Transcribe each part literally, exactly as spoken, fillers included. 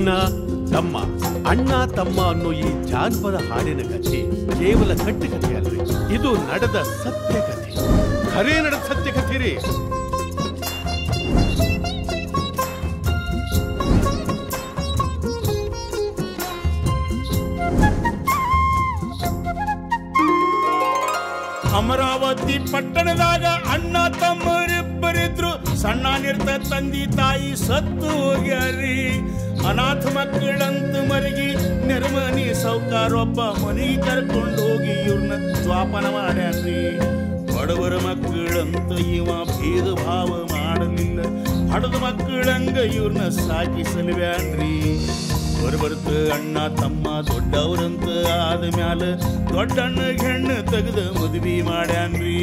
ಅಣ್ಣ ತಮ್ಮ ಅಣ್ಣ ತಮ್ಮ ಅನ್ನೋ ಈ ಜಾನಪದ ಹಾಡಿನ ಕಥೆ ಕೇವಲ ಕಟ್ಟುಕಥೆ ಅಲ್ರಿ, ಇದು ನಡೆದ ಸತ್ಯ ಕಥೆ, ಖರೇ ನಡೆದ ಸತ್ಯ ಕಥೆ ರೀ. ಅಮರಾವತಿ ಪಟ್ಟಣದಾಗ ಅಣ್ಣ ತಮ್ಮರಿಬ್ಬರಿದ್ರು. ಸಣ್ಣ ನಿರ್ತ ತಂದಿ ತಾಯಿ ಸತ್ತು ಹೋಗ್ಯಾರಿ. ಅನಾಥ ಮಕ್ಕಳಂತ ಮರಗಿ ನೆರಮನಿ ಸೌಕಾರೊಬ್ಬ ಮನೆಗೆ ಕರ್ಕೊಂಡು ಹೋಗಿ ಇವ್ರನ್ನ ಜ್ವಾಪನ ಮಾಡ್ಯಾರ್ರಿ. ಬಡವರ ಮಕ್ಕಳಂತ ಇವ ಭೇದ ಭಾವ ಮಾಡಲಿಲ್ಲ, ಹಡದ ಮಕ್ಕಳಂಗ ಇವ್ರನ್ನ ಸಾಕಿ ಸಲವ್ಯಾನ್ರಿ. ಬರಬರ್ತ ಅಣ್ಣ ತಮ್ಮ ದೊಡ್ಡವ್ರಂತ ಆದ ಮ್ಯಾಲ ದೊಡ್ಡಣ್ಣ ಹೆಣ್ಣು ತೆಗೆದ ಮದುವೆ ಮಾಡ್ಯಾನ್ರಿ.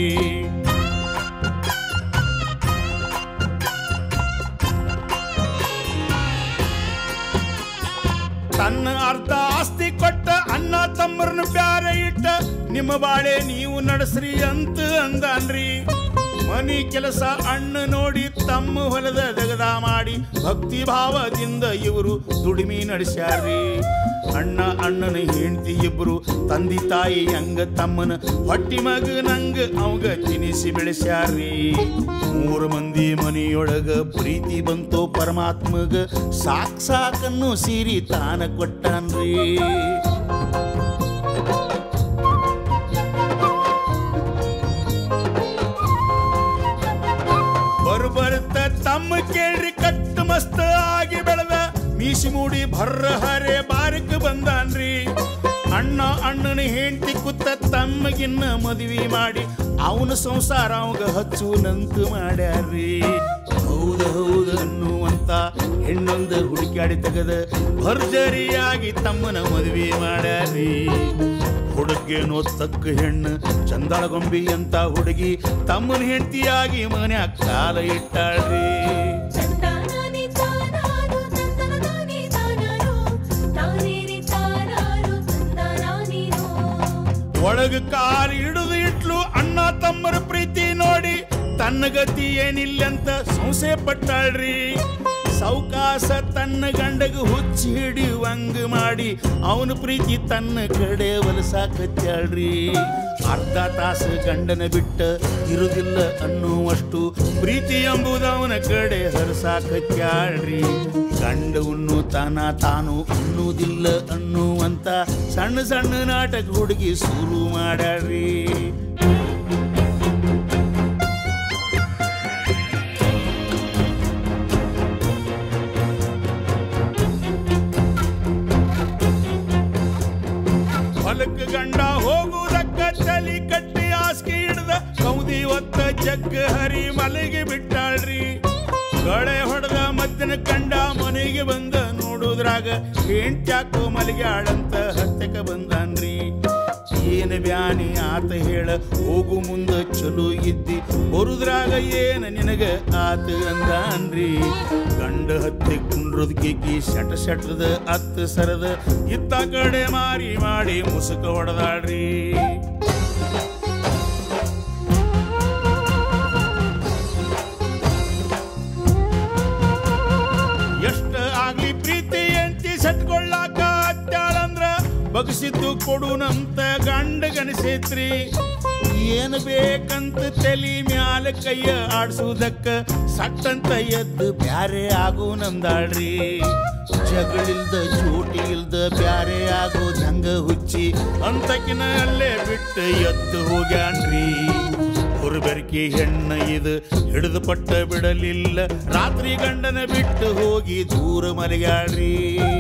ತನ್ನ ಅರ್ಧ ಆಸ್ತಿ ಕೊಟ್ಟ ಅಣ್ಣ ತಮ್ಮರನ್ನ ಬ್ಯಾರೆ ಇಟ್ಟ. ನಿಮ್ಮ ಬಾಳೆ ನೀವು ನಡೆಸ್ರಿ ಅಂತ ಅಂದಾನ್ರಿ. ಮನಿ ಕೆಲಸ ಅಣ್ಣ ನೋಡಿ ತಮ್ಮ ಹೊಲದ ದಗದ ಮಾಡಿ ಭಕ್ತಿ ಭಾವದಿಂದ ಇವರು ದುಡಿಮೆ ನಡೆಸ್ಯಾರ್ರಿ. ಅಣ್ಣ ಅಣ್ಣನ ಹೆಂಡತಿ ಇಬ್ರು ತಂದಿ ತಾಯಿ ಹಂಗ ತಮ್ಮನ ಹೊಟ್ಟಿ ಮಗನಂಗ ಅವಂಗ ತಿನಿಸಿ ಬೆಳೆಸ್ಯಾರ್ರಿ. ಮೂರು ಮಂದಿ ಮನೆಯೊಳಗ ಪ್ರೀತಿ ಬಂತು ಪರಮಾತ್ಮಗ, ಸಾಕ್ ಸಾಕನ್ನು ಸೀರಿ ತಾನ ಕೊಟ್ಟಾನ್ರಿ. ಬರ್ಬರ್ತ ತಮ್ಮ ಕೇಳ್ರಿ ಕಟ್ಟ ಮಸ್ತ ಆಗಿ ಬೆಳೆದ. ಮೀಸಿ ಮೂಡಿ ಭರ್ರ ಹರೆ ಬಾರಕ್ ಬಂದಾನ್ರಿ. ಅಣ್ಣ ಅಣ್ಣನ ಹೆಂಡತಿ ಕುತ್ತ ತಮ್ಮಗಿನ್ನ ಮದುವೆ ಮಾಡಿ ಅವನ ಸಂಸಾರ ಅವಾಗ ಹಚ್ಚು ನಂತು ಮಾಡ್ಯಾರ್ರಿ. ಹೌದ ಹೌದು ಅನ್ನುವಂತ ಹೆಣ್ಣೊಂದು ಹುಡುಕಾಡಿ ತೆಗದ ಭರ್ಜರಿಯಾಗಿ ತಮ್ಮನ ಮದುವೆ ಮಾಡ್ಯಾರ್ರಿ. ಹುಡುಗೇನೋ ತಕ್ಕ ಹೆಣ್ಣು ಚಂದಳಗೊಂಬಿ ಅಂತ ಹುಡುಗಿ ತಮ್ಮನ ಹೆಂಡತಿಯಾಗಿ ಮನ್ಯಾಗ ಕಾಲ ಇಟ್ಟಾಳ್ರಿ. ಒಳಗ ಕಾಲು ಹಿಡಿದು ಇಟ್ಲು ಅಣ್ಣ ತಮ್ಮರ ಪ್ರೀತಿ ನೋಡಿ ತನ್ನ ಗತಿ ಏನಿಲ್ಲಂತ ಸಂಶಯ ಪಟ್ಟಾಳ್ರಿ. ಸೌಕಾಸ ತನ್ನ ಗಂಡಗ ಹುಚ್ಚಿ ಹಿಡಿಯುವಂಗ ಮಾಡಿ ಅವನ ಪ್ರೀತಿ ತನ್ನ ಕಡೆ ಒಲಸಾಕತ್ಯಾಳ್ರಿ. ಅರ್ಧ ತಾಸು ಗಂಡನ ಬಿಟ್ಟ ಇರುವುದಿಲ್ಲ ಅನ್ನುವಷ್ಟು ಪ್ರೀತಿ ಎಂಬುದು ಅವನ ಕಡೆ ಹರಸಾಕತ್ಯಾಳ್ರಿ. ಗಂಡ ಉಣ್ಣು ತಾನ ತಾನು ಉಣ್ಣುವುದಿಲ್ಲ ಅನ್ನುವಂತ ಸಣ್ಣ ಸಣ್ಣ ನಾಟಕ ಹುಡುಗಿ ಶುರು ಮಾಡ್ಯಾಳ್ರಿ. ಹೊಲಕ್ಕೆ ಗಂಡ ಹೋಗುವುದಕ್ಕ ತಲಿ ಕಟ್ಟಿ ಹಾಸಿಗೆ ಹಿಡ್ದ ಕೌದಿ ಹೊತ್ತ ಜಗ್ಗ ಹರಿ ಮಲೆಗೆ ಬಿಟ್ಟಾಳ್ರಿ. ಗಳೆ ಹೊಡೆದ ಮದ್ದನ ಕಂಡ ಮನೆಗೆ ಬಂದ ನೋಡುದ್ರಾಗ ಹೆಂಡ್ತ್ಯಾಕೋ ಮಲಿಗೆ ಆಡಂತ ಹತ್ತಕ ಬಂದಾನ್ರಿ. ಏನ ಬ್ಯಾನಿ ಆತ ಹೇಳ ಹೋಗು ಮುಂದ ಚಲೋ ಇದ್ದಿ ಬರುದ್ರಾಗ ಏನ ನಿನಗ ಆತ ಅಂದಾನ್ರಿ. ಗಂಡ ಹತ್ತಿ ಕುಂಡ್ರದ್ ಕಿಕ್ಕಿ ಶಟ ಶಟದ ಅತ್ತ ಸರದ ಇತ್ತ ಕಡೆ ಮಾರಿ ಮಾಡಿ ಮುಸುಕ ಹೊಡೆದಾಳ್ರಿ. ಎಷ್ಟ ಆಗ್ಲಿ ಪ್ರೀತಿ ಎಂತಿ ಸಟ್ಕೊಳ್ಳಾಕ ಅತ್ಯಾಳಂದ್ರ ಬಗಸಿದ್ದು ಕೊಡುನಂತ ಗಂಡ ಗಣಿಸೈತ್ರಿ. ಏನ್ ಬೇಕಂತ ತಲಿ ಮ್ಯಾಲ ಕೈಯ ಆಡ್ಸುವುದಕ್ಕ ಸಟ್ಟಂತ ಎದ್ದು ಬ್ಯಾರೆ ಆಗು ನಂದಾಳ್ರಿ. ಜಗಳಿಲ್ದ ಚೋಟಿ ಇಲ್ದ ಬ್ಯಾರೆ ಆಗೋದ್ ಹಂಗ ಹುಚ್ಚಿ ಅಂತಕಿನ ಅಲ್ಲೇ ಬಿಟ್ಟು ಎದ್ದು ಹೋಗ್ಯಾನ್ರಿ. ಹುರ್ಬೆರ್ಕಿ ಹೆಣ್ಣ ಇದು ಹಿಡಿದು ಪಟ್ಟ ಬಿಡಲಿಲ್ಲ, ರಾತ್ರಿ ಗಂಡನ ಬಿಟ್ಟು ಹೋಗಿ ದೂರ ಮಲಗ್ಯಾಳ್ರಿ.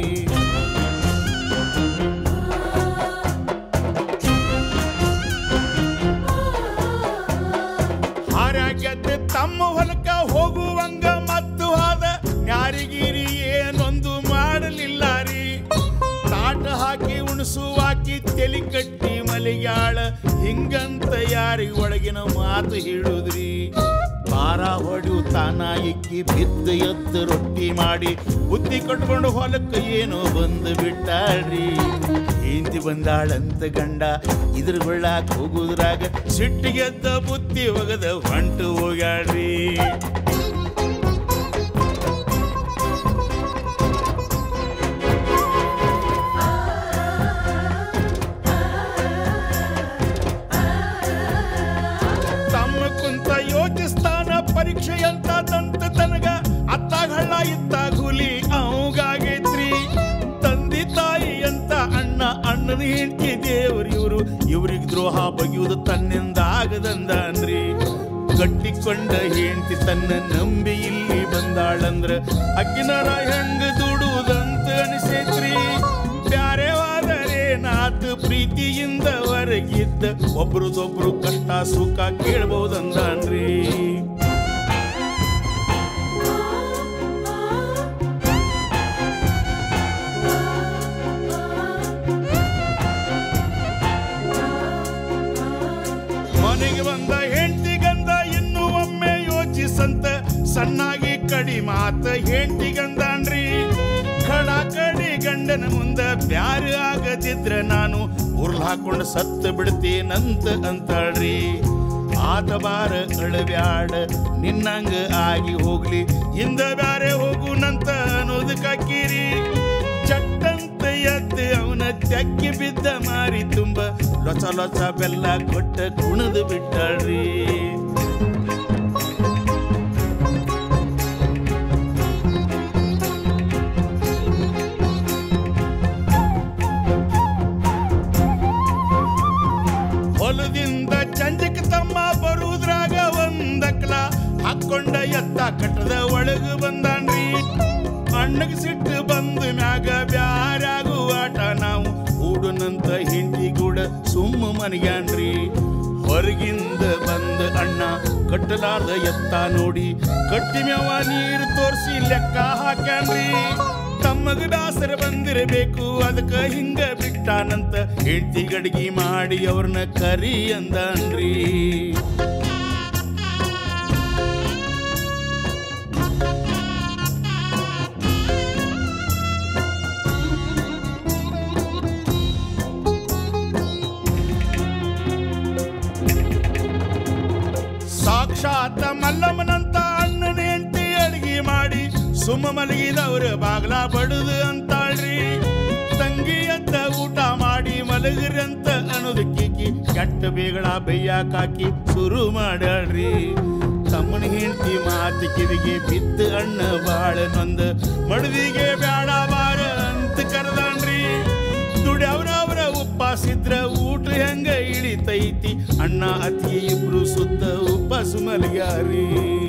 ಹಾರಾಗ್ಯದ ತಮ್ಮ ಹೊಲಕ್ಕ ಹೋಗುವಂಗ ಮತ್ತು ಆದ ನ್ಯಾರಿಗಿರಿ ಏನೊಂದು ಮಾಡಲಿಲ್ಲ ರೀ. ತಾಟ ಹಾಕಿ ಉಣಸುವಾಕಿ ತೆಲಿ ಕಟ್ಟಿ ಮಲಿಗ್ಯಾಳ ಹಿಂಗಂತ ಯಾರಿಗೆ ಒಳಗಿನ ಮಾತು ಹೇಳುದ್ರಿ. ಪಾರ ಹೊಡು ತಾನ ಇಕ್ಕಿ ಬಿದ್ದ ಎದ್ದು ರೊಟ್ಟಿ ಮಾಡಿ ಬುದ್ಧಿ ಕಟ್ಕೊಂಡು ಹೊಲಕ್ಕೆ ಏನೋ ಬಂದು ಬಿಟ್ಟಾಳ್ರಿ. ಹೆಂಡತಿ ಬಂದಾಳಂತ ಗಂಡ ಇದ್ರ ಬೆಳ್ಳಾಕ್ ಹೋಗುದ್ರಾಗ ಸಿಟ್ಟಿಗೆದ್ದ ಬುದ್ಧಿ ಒಗದ ಹೊಂಟು ಹೋಗ್ಯಾಳ್ರಿ. ದ್ರೋಹ ಬಗೆಯುವುದು ತನ್ನಿಂದ ಆಗದಂದನ್ರಿ. ಕಟ್ಟಿಕೊಂಡ ಹೆಂಡತಿ ತನ್ನ ನಂಬಿ ಇಲ್ಲಿ ಬಂದಾಳಂದ್ರ ಅಕ್ಕಿನರ ಹೆಂಗ ದುಡುವುದಂತ ಅನಿಸೈತ್ರಿ. ಬ್ಯಾರೆವಾದರೆ ನಾತು ಪ್ರೀತಿಯಿಂದ ಹೊರಗಿದ್ದ ಒಬ್ರದೊಬ್ರು ಕಷ್ಟ ಸುಖ ಕೇಳ್ಬಹುದಂದನ್ರಿ. ಮನೆಗೆ ಬಂದ ಹೆಂಡತಿಗಂದ ಇನ್ನೂ ಒಮ್ಮೆ ಯೋಚಿಸಂತ ಸಣ್ಣಾಗಿ ಕಡಿ ಮಾತ ಹೆಂಡತಿಗಂದನ್ರಿ. ಕಡ ಕಡಿ ಗಂಡನ ಮುಂದ ಬ್ಯಾರೆ ಆಗದಿದ್ರ ನಾನು ಉರ್ಲ್ ಹಾಕೊಂಡು ಸತ್ತ ಬಿಡ್ತೇನಂತ ಅಂತಾಳ್ರಿ. ಆತ ಬಾರ ಅಳಬ್ಯಾಡ ನಿನ್ನಂಗ ಆಗಿ ಹೋಗ್ಲಿ ಹಿಂದ ಬ್ಯಾರೆ ಹೋಗುನಂತ ಅನ್ನೋದಕ್ಕಾಕಿರಿ. ಚಟ್ಟಂತ ಎದ್ದು ಅವನ ತೆಕ್ಕಿ ಬಿದ್ದ ಮಾರಿ ತುಂಬ ಲೊಚ ಲೊಚ ಬೆಲ್ಲ ಕೊಟ್ಟ ಕುಣದು ಬಿಟ್ಟಾಳ್ರಿ. ಹೊಲದಿಂದ ಚಂಜಕ ತಮ್ಮ ಬರುವುದ್ರಾಗ ಒಂದಕ್ಲ ಹಾಕೊಂಡ ಎತ್ತ ಕಟ್ಟದ ಒಳಗ ಬಂದಾನ್ರಿ. ಅಣ್ಣಗ ಸಿಟ್ಟು ಬಂದು ಮ್ಯಾಗ ಬ್ಯಾರಾಗುವ ಆಟ ನಾವು ಹೂಡುನಂತ ಹಿಂಡಿ ಗೂಡ ಸುಮ್ಮ ಮನೆಗ್ಯಾನ್ರಿ. ಹೊರಗಿಂದ ಬಂದ ಅಣ್ಣ ಕಟ್ಟಲಾರ್ದ ಎತ್ತ ನೋಡಿ ಕಟ್ಟಿ ಮ್ಯಾವ ನೀರು ತೋರಿಸಿ ಲೆಕ್ಕ ಹಾಕ್ಯಾನ್ರಿ. ತಮ್ಮಗ ಬ್ಯಾಸರ ಬಂದಿರಬೇಕು ಅದಕ್ಕ ಹಿಂಗ ಬಿಟ್ಟಾನಂತ ಹೆಂಡತಿ ಗಡಿಗೆ ಮಾಡಿ ಅವ್ರನ್ನ ಕರಿ ಅಂದನ್ರಿ. ಸಾಕ್ಷಾತ್ ಮಲ್ಲಮ್ಮನಂತ ಅಣ್ಣನ ಹೆಂಡತಿ ಅಡಿಗೆ ಮಾಡಿ ಸುಮ್ಮ ಮಲಗಿದವ್ರ ಬಾಗ್ಲ ಬಡದು ಅಂತಾಳ್ರಿ. ತಂಗಿ ಎದ್ದ ಊಟ ಮಾಡಿ ಮಲಗಿರಂತ ಅನ್ನೋದಕ್ಕೀಕಿ ಕೆಟ್ಟ ಬೇಗಳ ಬೈಯಾಕಾಕಿ ಶುರು ಮಾಡ್ಯಾಳ್ರಿ. ತಮ್ಮನ ಹೆಂಡತಿ ಮಾತು ಕಿವಿಗೆ ಬಿದ್ದ ಅಣ್ಣ ಬಾಳ ನೊಂದ ಮಡದಿಗೆ ಬ್ಯಾಡ ಬಾರ ಅಂತ ಕರೆದಾನ್ರಿ. ದುಡ್ಯವ್ರವ್ರ ಉಪ್ಪಾಸಿದ್ರ ಊಟ ಹೆಂಗ ಇಳಿತೈತಿ ಅಣ್ಣ ಅತಿ ಇಬ್ರು ಸುತ್ತ ಉಪ್ಪಾಸು ಮಲಗ್ಯಾರಿ.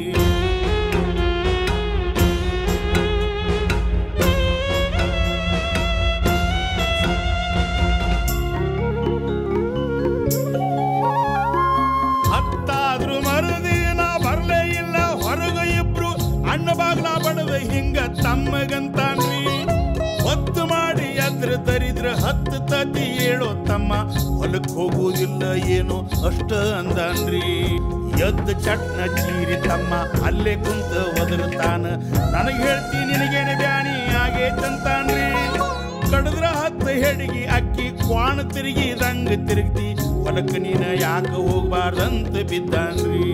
ಹತ್ತಾದ್ರೂ ಮರುದಿನ ಬರ್ಲೇ ಇಲ್ಲ ಹೊರಗ ಇಬ್ರು ಅಣ್ಣ ಬಾಗ್ಲ ಬಡದ ಹಿಂಗ ತಮ್ಮಗಂತಾನ್ರಿ. ಹೊತ್ತು ಮಾಡಿ ಎದ್ರ ತರಿದ್ರ ಹತ್ತು ತತ್ತಿ ಹೇಳೋ ತಮ್ಮ ಹೊಲಕ್ ಹೋಗುವುದಿಲ್ಲ ಏನು ಅಷ್ಟ ಅಂದನ್ರಿ. ಎದ್ದ ಚಟ್ನ ಚೀರಿ ತಮ್ಮ ಅಲ್ಲೇ ಕುಂತ ಒದರುತ್ತಾನ ನನಗ್ ಹೇಳ್ತಿ ನಿನಗೇನೆ ಬ್ಯಾನಿ ಆಗೇತಂತಾನ್ರಿ. ಕಡದ್ರ ಹತ್ತ ಹೆಡಿಗಿ ಅಕ್ಕಿ ಕ್ವಾಣ ತಿರುಗಿದಂಗ ತಿರುಗ್ತಿ ಹೊಲಕ್ ನೀನ ಯಾಕ ಹೋಗ್ಬಾರ್ದಂತ ಬಿದ್ದಾನ್ರಿ.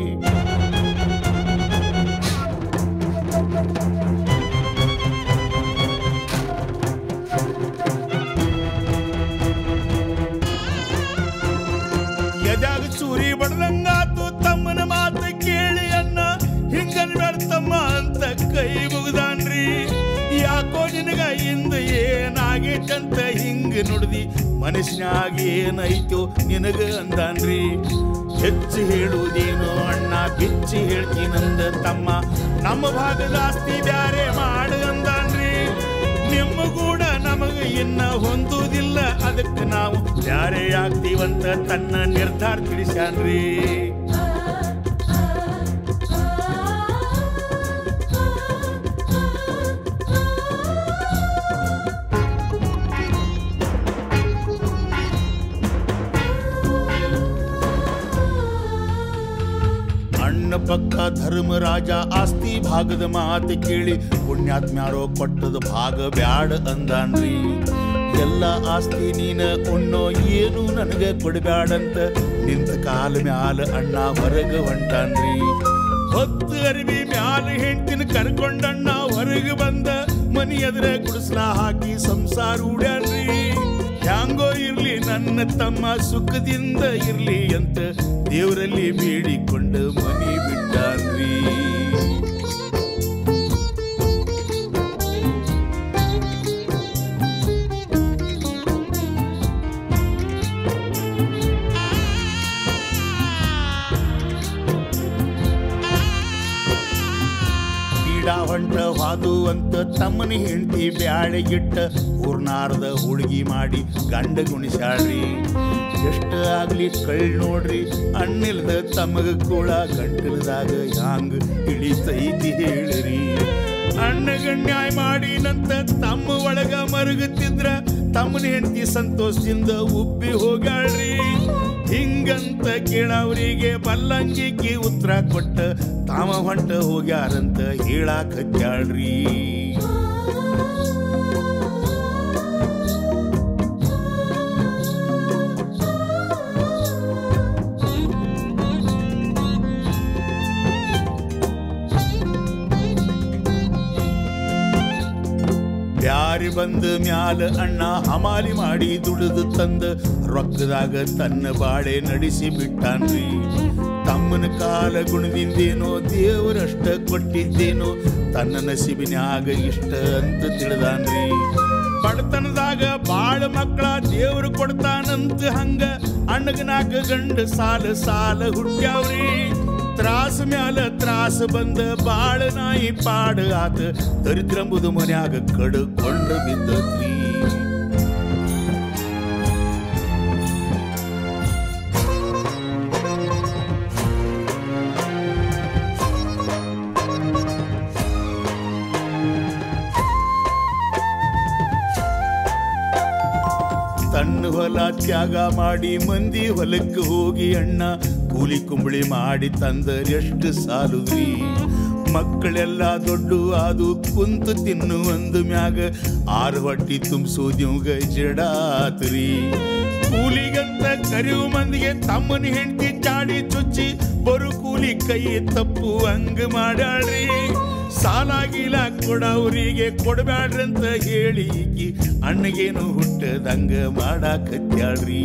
ಎದ್ಯಾಗ ಚೂರಿ ಬಡ್ದಂಗಾತು ತಮ್ಮನ ಮಾತು ಕೇಳಿ ಅನ್ನ ಹಿಂಗನ್ ಬೇಡ್ತಮ್ಮ ಅಂತ ಕೈ ಮುಗ್ದಾನ್ರಿ. ಯಾಕೋ ನಿನಗ ಇಂದ ಏನಾಗೇಟಂತ ಹಿಂಗ ನುಡ್ದಿ ಮನುಷ್ಯನಾಗ ಏನೈತೋ ನಿನಗ ಅಂದಾನ್ರಿ. ಹೆಚ್ಚು ಹೇಳುವುದೇನು ಅಣ್ಣ ಬಿಚ್ಚಿ ಹೇಳ್ತೀನಂದ ತಮ್ಮ ನಮ್ಮ ಭಾಗದ ಆಸ್ತಿ ಬ್ಯಾರೆ ಮಾಡು ಅಂದಾನ್ರಿ. ನಿಮ್ಮ ಕೂಡ ನಮಗ ಇನ್ನ ಹೊಂದುವುದಿಲ್ಲ ಅದಕ್ಕೆ ನಾವು ಬ್ಯಾರೆ ಆಗ್ತೀವಂತ ತನ್ನ ನಿರ್ಧಾರ ತಿಳಿಸ್ಯಾನ್ರಿ. ಅಣ್ಣ ಪಕ್ಕ ಧರ್ಮರಾಜ ಆಸ್ತಿ ಭಾಗದ ಮಾತು ಕೇಳಿ ಪುಣ್ಯಾತ್ಮ್ಯಾರೋ ಕೊಟ್ಟದ ಭಾಗ ಬ್ಯಾಡ ಅಂದಾನ್ರಿ. ಎಲ್ಲ ಆಸ್ತಿ ನೀನ ಉಣ್ಣೋ ಏನು ನನಗ ಕೊಡಬ್ಯಾಡಂತ ನಿಂತ ಕಾಲ ಮ್ಯಾಲ ಅಣ್ಣ ಹೊರಗ ಹೊಂಟಾನ್ರಿ. ಹೊತ್ತು ಅರಿವಿ ಮ್ಯಾಲ ಹೆಂಡತಿನ ಕರ್ಕೊಂಡಣ್ಣ ಹೊರಗ ಬಂದ ಮನಿ ಎದುರ ಗುಡಿಸ್ಲ ಹಾಕಿ ಸಂಸಾರ ಉಡ್ಯಾನ್ರಿ. ಹ್ಯಾಂಗೋ ಇರ್ಲಿ ನನ್ನ ತಮ್ಮ ಸುಖದಿಂದ ಇರ್ಲಿ ಅಂತ ದೇವರಲ್ಲಿ ಬೇಡಿಕೊಂಡು ಮನಿ ಬಿಟ್ಟಾನ್ರಿ. ಹಾದು ಅಂತ ತಮ್ಮನ ಹೆಂಡತಿ ಬ್ಯಾಳೆಗಿಟ್ಟ ಊರ್ನಾರದ ಹುಡುಗಿ ಮಾಡಿ ಗಂಡ ಗುಣಿಸ್ಯಾಳ್ರಿ. ಎಷ್ಟ ಆಗ್ಲಿ ಕಳ್ ನೋಡ್ರಿ ಅಣ್ಣಿಲ್ದ ತಮಗ ಕೂಡ ಗಂಟಲದಾಗ ಹ್ಯಾಂಗ ಇಳಿತೈತಿ ಹೇಳ್ರಿ. ಅಣ್ಣಗ ನ್ಯಾಯ ಮಾಡಿನಂತ ತಮ್ಮ ಒಳಗ ಮರುಗುತ್ತಿದ್ರ ತಮ್ಮನ ಹೆಂಡತಿ ಸಂತೋಷದಿಂದ ಉಬ್ಬಿ ಹೋಗ್ಯಾಳ್ರಿ. ಹಿಂಗಂತ ಕೇಳವ್ರಿಗೆ ಬಲ್ಲಂಗಿಕಿ ಉತ್ತರ ಕೊಟ್ಟ ತಾಮ ಹೊಂಟ ಹೋಗ್ಯಾರಂತ ಹೇಳಾಕತ್ಯಾಳ್ರಿ. ಬ್ಯಾರಿ ಬಂದ ಮ್ಯಾಲ ಅಣ್ಣ ಹಮಾಲಿ ಮಾಡಿ ದುಡಿದು ತಂದ ರೊಕ್ಕದಾಗ ತನ್ನ ಬಾಳೆ ನಡೆಸಿ ಬಿಟ್ಟಾನ್ರಿ. ತಮ್ಮನ ಕಾಲ ಗುಣದಿಂದೇನೋ ದೇವರಷ್ಟ ಕೊಟ್ಟಿದ್ದೇನೋ ತನ್ನ ನಸೀಬಿನ್ಯಾಗ ಇಷ್ಟ ಅಂತ ತಿಳಿದಾನ್ರಿ. ಬಡತನದಾಗ ಬಾಳ ಮಕ್ಕಳ ದೇವರು ಕೊಡ್ತಾನಂತ ಹಂಗ ಅಣ್ಣಗ ನಾಲ್ಕು ಗಂಡ ಸಾಲ ಸಾಲ ಹುಟ್ಟ್ಯಾವ್ರಿ. ತ್ರಾಸ ಮ್ಯಾಲ ತ್ರಾಸ ಬಂದ ಬಾಳ ನಾಯಿ ಪಾಡ ಆತ ದರಿದ್ರಂಬುದು ಮನ್ಯಾಗ ಕಡ್ಕೊಂಡು ಬಿದ್ದತ್ರಿ. ತನ್ನ ಹೊಲ ತ್ಯಾಗ ಮಾಡಿ ಮಂದಿ ಹೊಲಕ್ಕೆ ಹೋಗಿ ಅಣ್ಣ ಕೂಲಿ ಕುಂಬಳಿ ಮಾಡಿ ತಂದರೆಷ್ಟು ಸಾಲುದ್ರಿ. ಮಕ್ಕಳೆಲ್ಲ ದೊಡ್ಡ ಆದು ಕುಂತು ತಿನ್ನು ಒಂದು ಮ್ಯಾಗ ಆರು ಹೊಟ್ಟಿ ತುಂಬಿಸೋದ್ಯಂಗ ಜಡಾತ್ರಿ. ಕೂಲಿಗಂತ ಕರಿವು ಮಂದಿಗೆ ತಮ್ಮನ ಹೆಂಡತಿ ಚಾಡಿ ಚುಚ್ಚಿ ಬರು ಕೂಲಿ ಕೈ ತಪ್ಪು ಹಂಗ ಮಾಡಾಳ್ರಿ. ಸಾಲಾಗಿಲ್ಲ ಕೊಡವ್ರಿಗೆ ಕೊಡಬ್ಯಾಡ್ರಂತ ಹೇಳಿ ಅಣ್ಣಗೇನು ಹುಟ್ಟದಂಗ ಮಾಡಾಕತ್ಯಾಳ್ರಿ.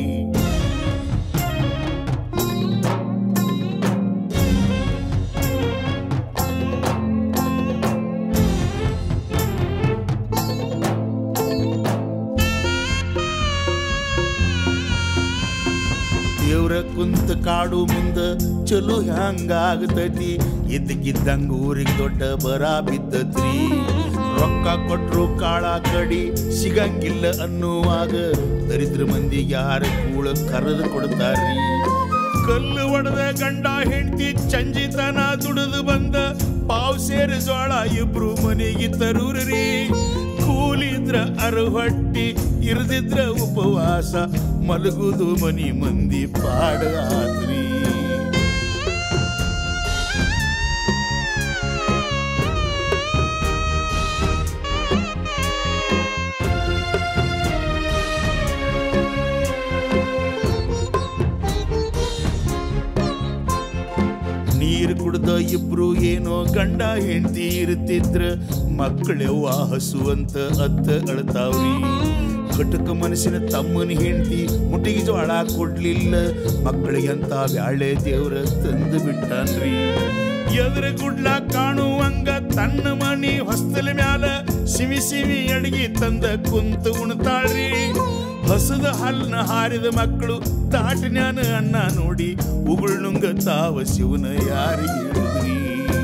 ದೇವ್ರ ಕುಂತ ಕಾಡು ಮುಂದ ಚಲೋ ಹ್ಯಾಂಗಾಗತೈತಿ. ಇದ್ದಕ್ಕಿದ್ದಂಗ ಊರಿಗೆ ದೊಡ್ಡ ಬರ ಬಿದ್ದತ್ರಿ. ರೊಕ್ಕ ಕೊಟ್ರು ಕಾಳ ಕಡಿ ಸಿಗಂಗಿಲ್ಲ ಅನ್ನುವಾಗ ದರಿದ್ರ ಮಂದಿಗೆ ಯಾರ ಕೂಳ ಕರೆದು ಕೊಡ್ತಾರ್ರಿ. ಕಲ್ಲು ಒಡೆದ ಗಂಡ ಹೆಂಡತಿ ಚಂಜಿತನ ದುಡಿದು ಬಂದ ಪಾವ್ ಸೇರಿ ಜೋಳ ಇಬ್ರು ಮನೆಗೆ ತರೂರ್ರಿ. ಕೂಲಿದ್ರ ಅರಹೊಟ್ಟಿ ಇರದಿದ್ರ ಉಪವಾಸ ಮಲಗುದು ಮನಿ ಮಂದಿ ಪಾಡ ಆದ್ರಿ. ನೀರು ಕುಡ್ದ ಇಬ್ರು ಏನೋ ಗಂಡ ಹೆಂಡತಿ ಇರ್ತಿದ್ರ ಮಕ್ಕಳೆವ್ವ ಹಸು ಅಂತ ಅತ್ತ ಅಳ್ತಾವ್ರಿ. ಕಟಕ ಮನಸ್ಸಿನ ತಮ್ಮನ ಹೆಂಡತಿ ಮುಟ್ಟಿಗೆ ಜೋಳ ಕೊಡ್ಲಿಲ್ಲ. ಮಕ್ಕಳಿಗಂತ ಬ್ಯಾಳೆ ದೇವ್ರ ತಂದು ಬಿಟ್ಟಾನ್ರಿ. ಎದ್ರ ಗುಡ್ಲ ಕಾಣುವಂಗ ತನ್ನ ಮನಿ ಹೊಸ್ತಲ ಮ್ಯಾಲ ಸಿವಿ ಸಿವಿ ಅಡಿಗೆ ತಂದ ಕುಂತು ಉಣ್ತಾಳ್ರಿ. ಹಸದ ಹಲ್ನ ಹಾರಿದ ಮಕ್ಕಳು ತಾಟಿನ್ಯಾನ ಅನ್ನ ನೋಡಿ ಉಗುಳ್ನುಂಗ ತಾವ ಶಿವನ ಯಾರಿಗೆ ಹೇಳಿದ್ರಿ.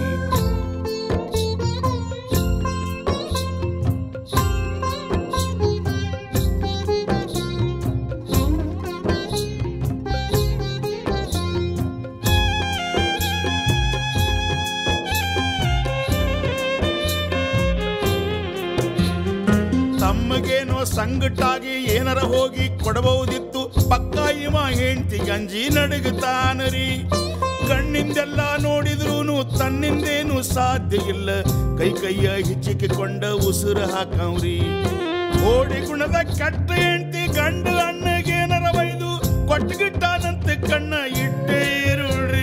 ತಮ್ಮಗೇನೋ ಸಂಗಟಾಗಿ ಏನರ ಹೋಗಿ ಕೊಡಬಹುದಿತ್ತು. ಪಕ್ಕ ಇವ ಹೆಂಡತಿ ಗಂಜಿ ನಡಗುತ್ತಾನರಿ. ಕಣ್ಣಿಂದೆಲ್ಲ ನೋಡಿದ್ರೂ ತನ್ನಿಂದೇನು ಸಾಧ್ಯ ಇಲ್ಲ. ಕೈ ಕೈಯ ಹಿಚ್ಚಿಕೊಂಡ ಉಸಿರು ಹಾಕವ್ರಿ. ಓಡಿ ಗುಣದ ಕೆಟ್ಟ ಹೆಂಡತಿ ಗಂಡ ಅಣ್ಣಗೇನರ ಬೈದು ಕೊಟ್ಟಗಿಟ್ಟಾನಂತೆ ಕಣ್ಣ ಇಟ್ಟೇ ಇರುಳ್ರಿ.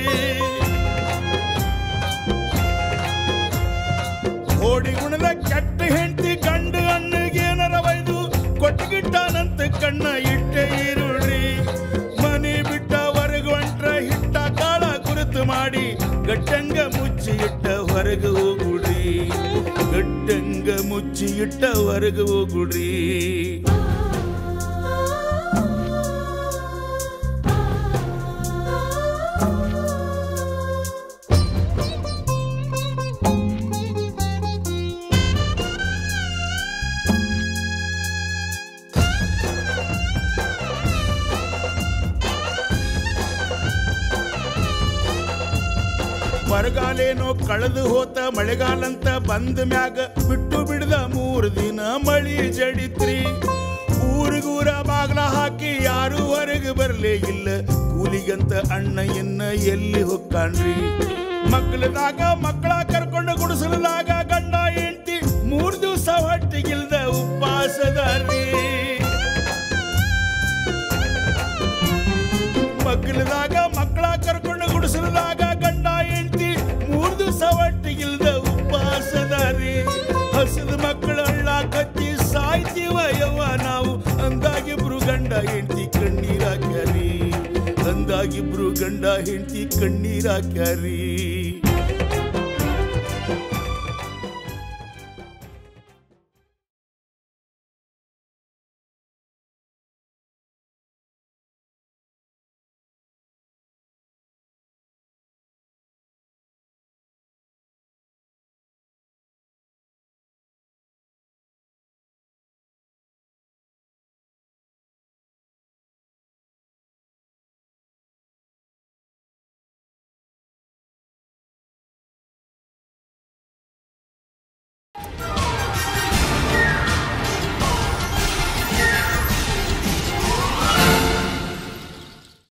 ಓಡಿ ಗುಣದ ಕೆಟ್ಟ ಹೆಂಡತಿ ಗಂಡ ಅಣ್ಣಗೇನರ ಬೈದು ಕೊಟ್ಟಗಿಟ್ಟಾನಂತ ಕಣ್ಣ ಇಟ್ಟೇ ಇರುಳ್ರಿ. ಮನೆ ಬಿಟ್ಟ ಹೊರಗೆ ಹೊಂಟ್ರ ಹಿಟ್ಟ ಕಾಳ ಗುರುತು ಮಾಡಿ ಗಟ್ಟಂಗ ಮುಚ್ಚಿ ಇಟ್ಟ ಹೊರಗೆ ಹೋಗುಡ್ರಿ. ಗಟ್ಟಂಗ ಮುಚ್ಚಿ ಇಟ್ಟ ಹೊರಗೆ ಹೋಗುಡ್ರಿ. ಬರಗಾಲೇನೋ ಕಳೆದು ಹೋತ ಮಳೆಗಾಲಂತ ಬಂದ ಮ್ಯಾಗ ಬಿಟ್ಟು ಬಿಡದ ಮೂರು ದಿನ ಮಳಿ ಜಡಿತ್ರಿ. ಊರಿಗೂರ ಬಾಗ್ಲ ಹಾಕಿ ಯಾರು ಹೊರಗೆ ಬರಲೇ ಇಲ್ಲ, ಕೂಲಿಗಂತ ಅಣ್ಣ ಎನ್ನ ಎಲ್ಲಿ ಹೊಕ್ಕಾನ್ರಿ. ಮಕ್ಕಳದಾಗ ಮಕ್ಕಳ ಕರ್ಕೊಂಡು ಗುಡಿಸಲದಾಗ ಗಂಡ ಹೆಂಡತಿ ಮೂರ್ ದಿವಸ ಹೊಟ್ಟಿಗಿಲ್ದ ಉಪವಾಸದಾರಿ. ಮಕ್ಕಳದಾಗ ಮಕ್ಕಳ ಕರ್ಕೊಂಡು ಗುಡಿಸಲದಾಗ ಗಂಡ ಹೆಂಡತಿ ಮೂರ್ ದಿವಸ ಹೊಟ್ಟಿಗಿಲ್ದ ಉಪವಾಸದಾರಿ. ಹಸದ ಮಕ್ಕಳ ಹಳ್ಳ ಕತ್ತಿ ಸಾಯ್ತೀವ ಯವ್ವ ನಾವು, ಅಂದಾಗಿಬ್ರು ಗಂಡ ಹೆಂಡತಿ ಕಣ್ಣೀರಾಕ್ಯಾರಿ, ಅಂದಾಗಿಬ್ರು ಗಂಡ ಹೆಂಡತಿ ಕಣ್ಣೀರಾಕ್ಯಾರಿ.